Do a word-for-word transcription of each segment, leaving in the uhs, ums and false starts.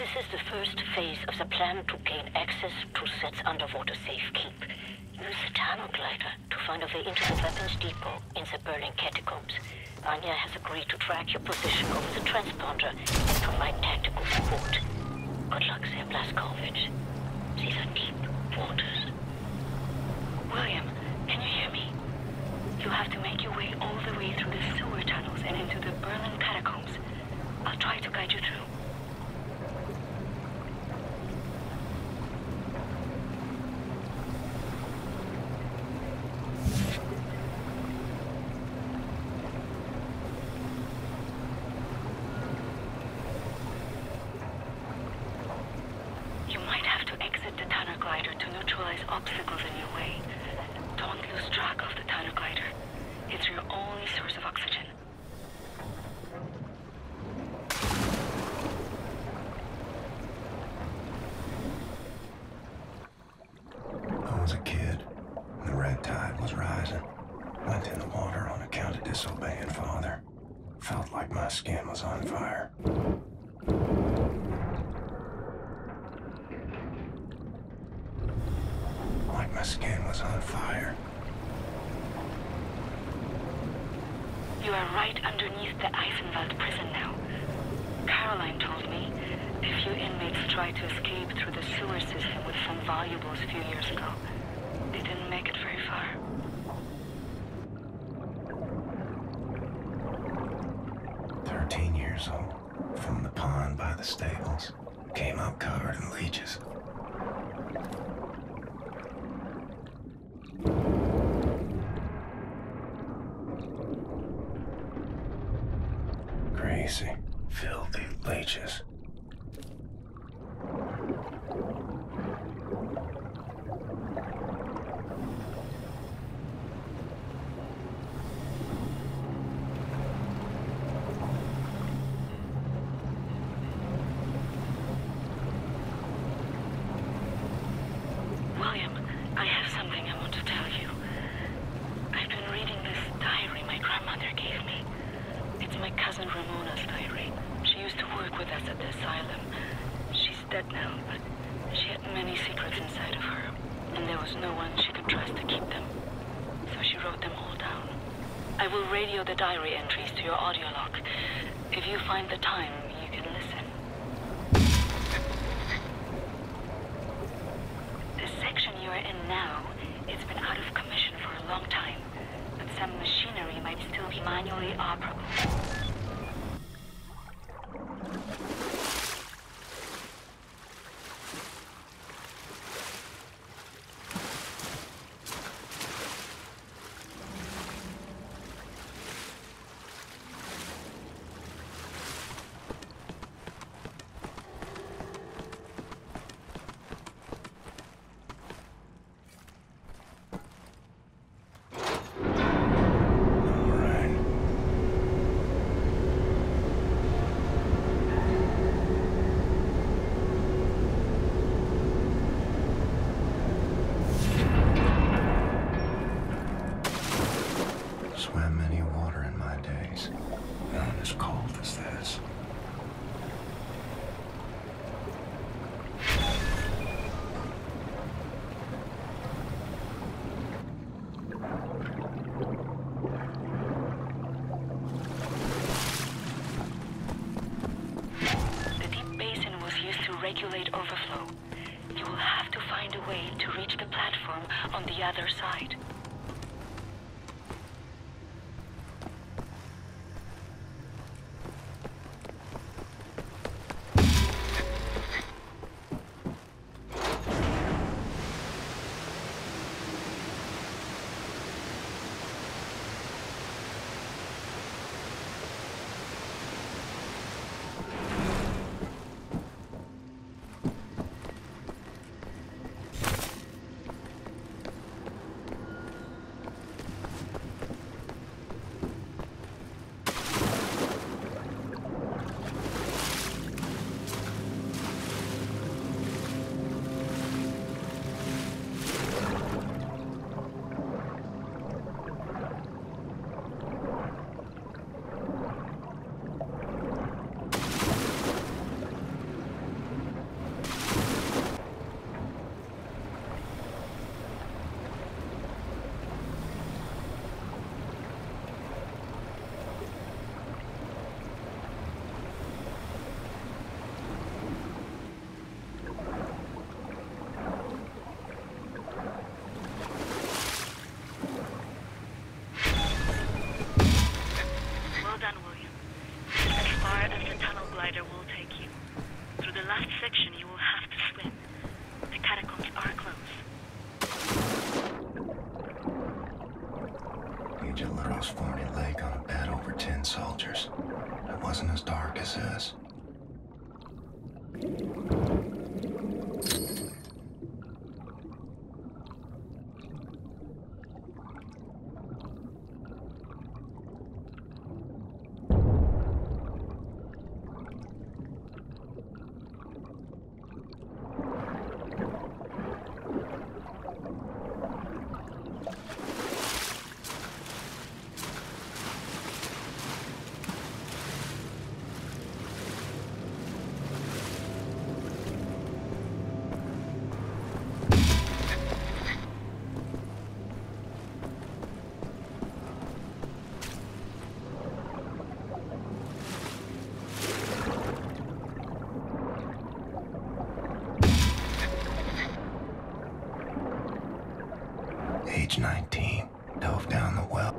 This is the first phase of the plan to gain access to Set's underwater safekeep. Use the tunnel glider to find a way into the weapons depot in the Berlin catacombs. Anya has agreed to track your position over the transponder and provide tactical support. Good luck there, Blazkowicz. These are deep waters. William, can you hear me? You have to make your way all the way through the sewer tunnels and into the Berlin catacombs. I'll try to guide you through. Obstacles in your way. Don't lose track of the tunnel glider. It's your only source of oxygen. I was a kid. The red tide was rising. Went in the water on account of disobeying father. Felt like my skin was on fire. Like my skin was on fire. You are right underneath the Eisenwald prison now. Caroline told me a few inmates tried to escape through the sewer system with some valuables a few years ago. They didn't make it very far. Thirteen years old, from the pond by the stables. Came up covered in leeches. Crazy, filthy leeches. William, I have something I want to tell you. I've been reading this diary my grandmother gave me. It's my cousin Ramona's diary. She used to work with us at the asylum. She's dead now, but she had many secrets inside of her, and there was no one she could trust to keep them. So she wrote them all down. I will radio the diary entries to your audio log. If you find the time, you can listen. The section you are in now, it's been out of commission for a long time, but some machinery might still be manually operable. Swam many water in my days. None as cold as this. The deep basin was used to regulate overflow. You will have to find a way to reach the platform on the other side. last section you will have to swim. The catacombs are close. Agent Leroux's thorny leg on a bed over ten soldiers. It wasn't as dark as this. Age nineteen, dove down the well.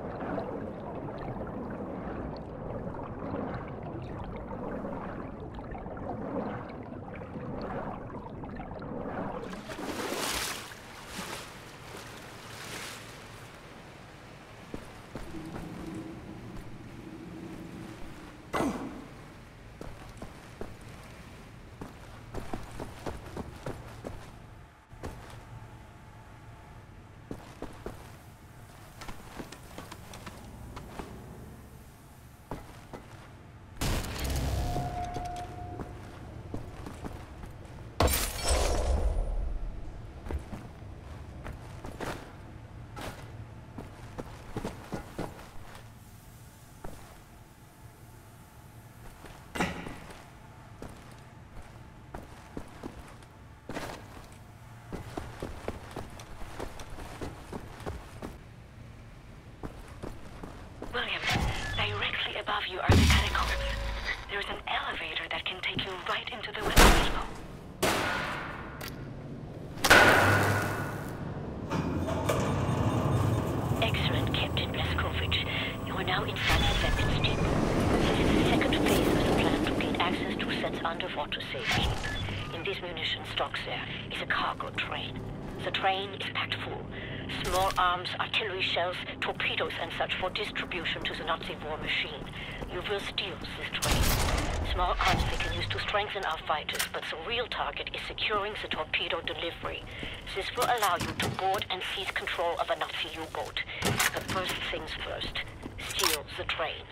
William, directly above you are the catacombs. There is an elevator that can take you right into the weapons depot. Excellent, Captain Blazkowicz. You are now inside the weapons depot. This is the second phase of the plan to gain access to Set's underwater safe keep. In this munition stocks there is a cargo train. The train is packed full. Small arms, artillery shells, torpedoes and such for distribution to the Nazi war machine. You will steal this train. Small arms they can use to strengthen our fighters, but the real target is securing the torpedo delivery. This will allow you to board and seize control of a Nazi U-boat. But first things first, steal the train.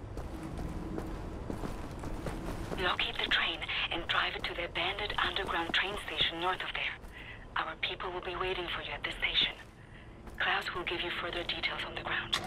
Locate the train and drive it to the abandoned underground train station north of there. Our people will be waiting for you at the station. Klaus will give you further details on the ground.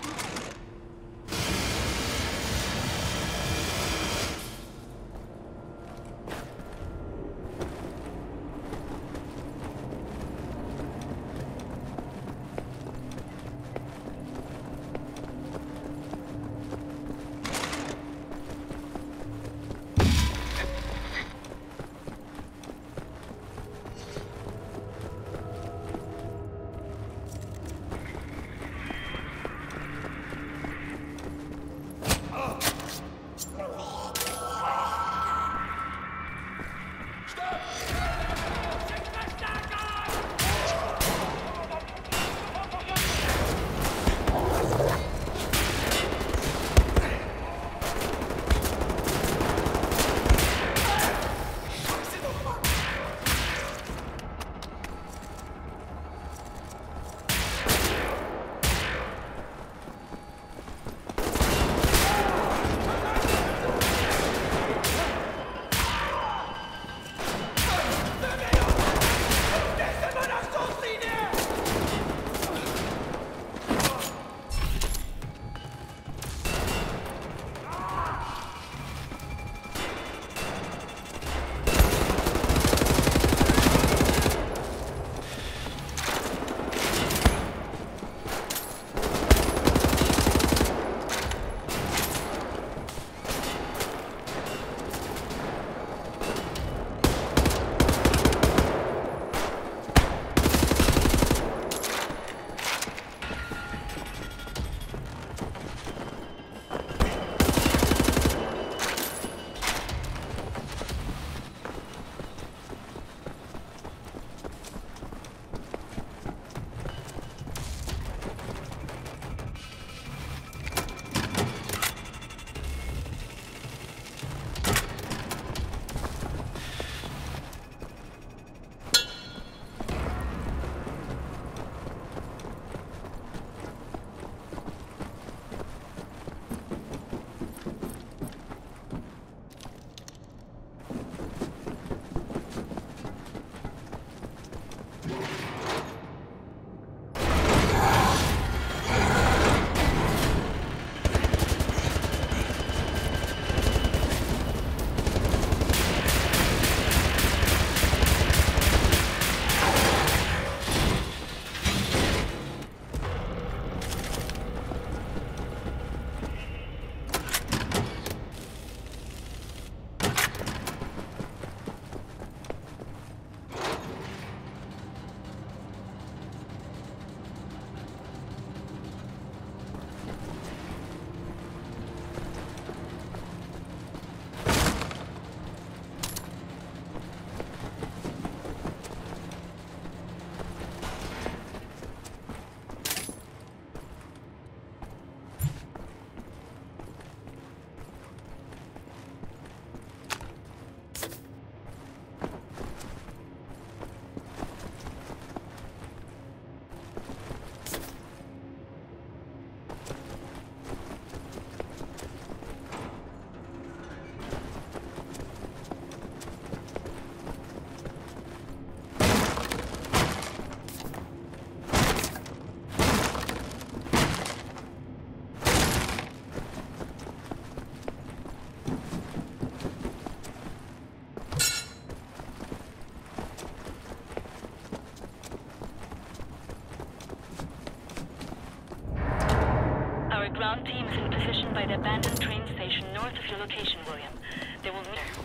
south of your location, William. They will meet there.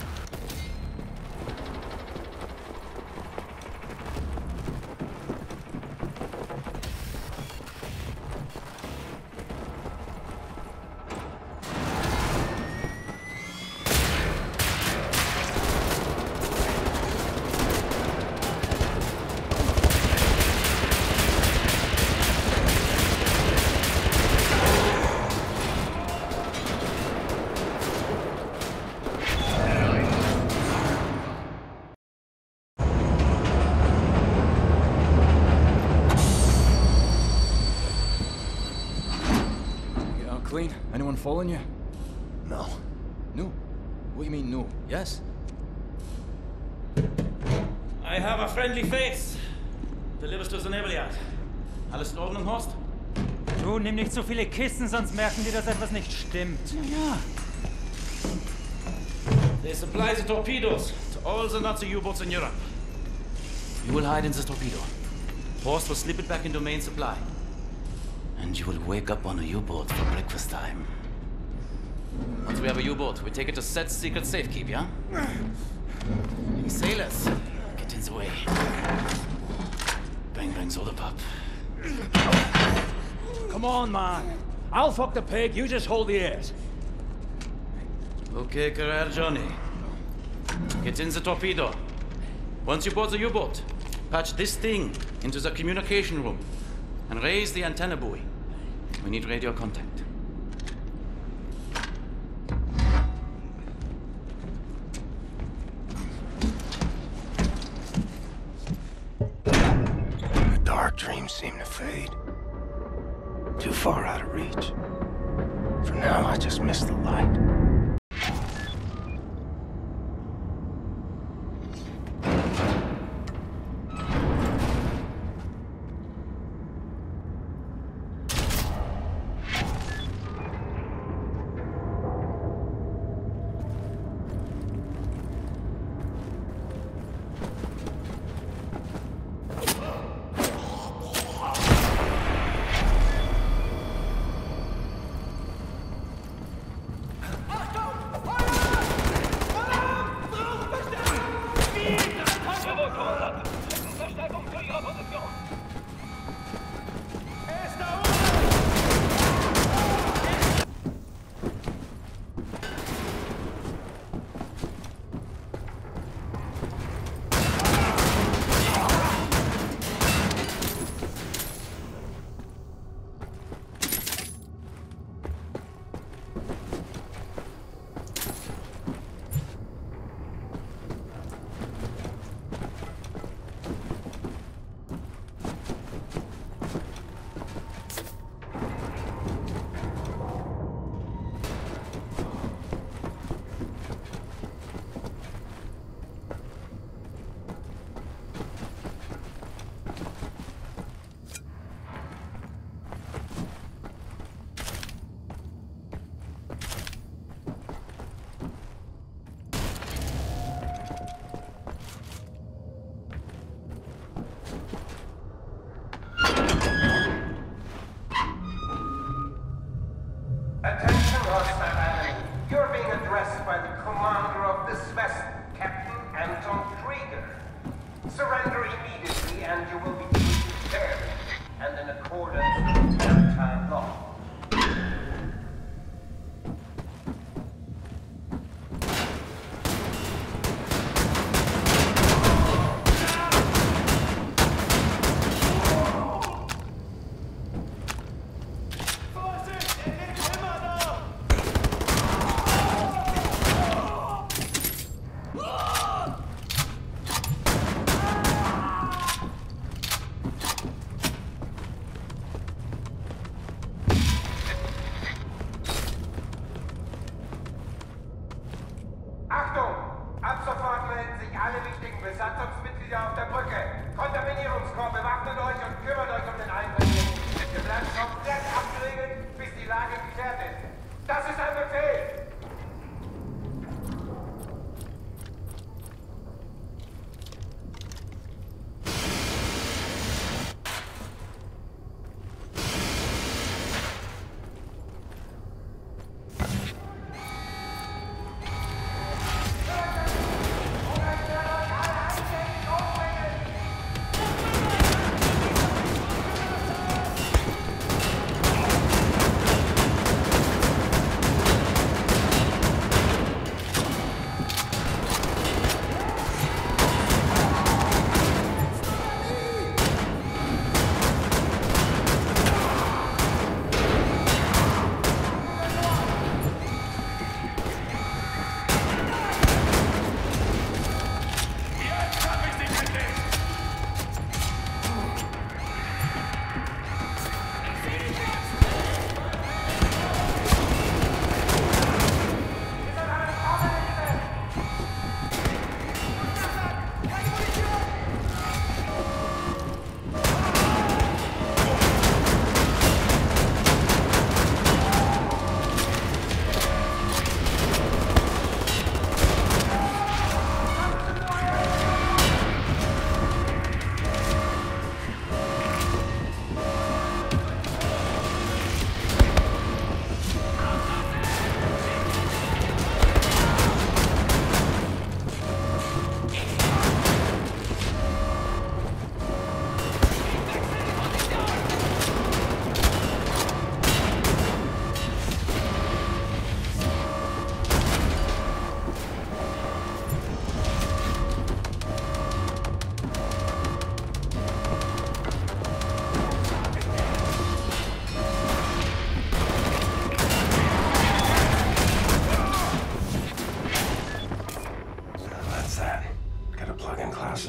Clean? Anyone following you? No. No? What do you mean, no? Yes? I have a friendly face. Delivers to the Nebelyard. Alles in Ordnung, Horst? Du, nimm nicht so viele Kisten, sonst merken die, dass etwas nicht stimmt. Ja. They supply the torpedoes to all the Nazi U-boats in Europe. You will hide in the torpedo. Horst will slip it back into main supply. And you will wake up on a U-boat for breakfast time. Once we have a U-boat, we take it to Set's secret safekeep, yeah? You sailors, get in the way. Bang bang soda pop. Come on, man. I'll fuck the pig, you just hold the ears. Okay, career Johnny. Get in the torpedo. Once you board the U-boat, patch this thing into the communication room and raise the antenna buoy. We need radio contact. The dark dreams seem to fade. Too far out of reach. For now, I just miss the light. Attention, hostile enemy. You're being addressed by the commander of this vessel, Captain Anton Krieger. Surrender immediately and you will be treated fairly and in accordance with maritime law. Achtung! Ab sofort melden sich alle wichtigen Besatzungsmitglieder auf der Brücke. Kontaminierungskorps, bewaffnet euch und kümmert euch um den Eindringling. Wir bleiben komplett abgeriegelt, bis die Lage geklärt ist. Das ist ein Befehl!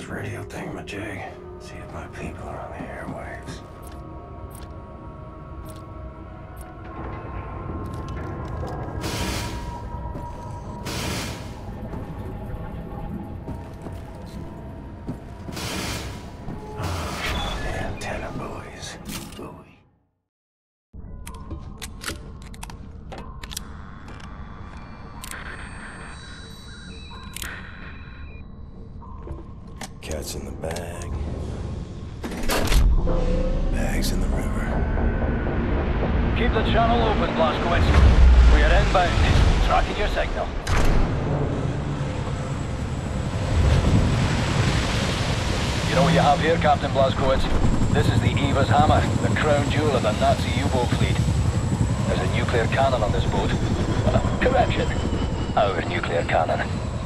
this radio thingamajig. See if my people are on the airwaves. Oh, the antenna buoys. Buoy. Cat's in the bag. Bags in the river. Keep the channel open, Blazkowicz. We are inbound. Tracking your signal. You know what you have here, Captain Blazkowicz? This is the Eva's Hammer, the crown jewel of the Nazi U-boat fleet. There's a nuclear cannon on this boat. Uh, correction. Our nuclear cannon.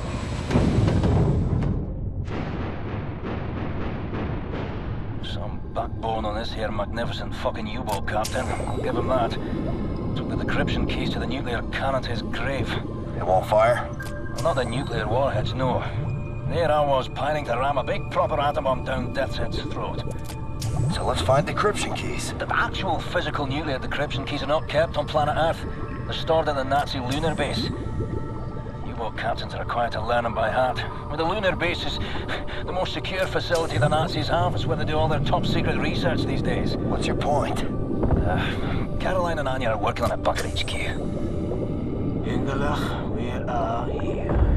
Backbone on this here magnificent fucking U-boat, Captain. I'll give him that. Took the decryption keys to the nuclear cannon to his grave. It won't fire? Well, not the nuclear warheads, no. There I was, pining to ram a big proper atom bomb down Deathshead's throat. So let's find decryption keys. The actual physical nuclear decryption keys are not kept on planet Earth. They're stored in the Nazi lunar base. U-boat captains are required to learn them by heart. Well, the lunar base is the most secure facility the Nazis have. It's where they do all their top-secret research these days. What's your point? Uh, Caroline and Anya are working on a bunker H Q. Ingelach, where are you?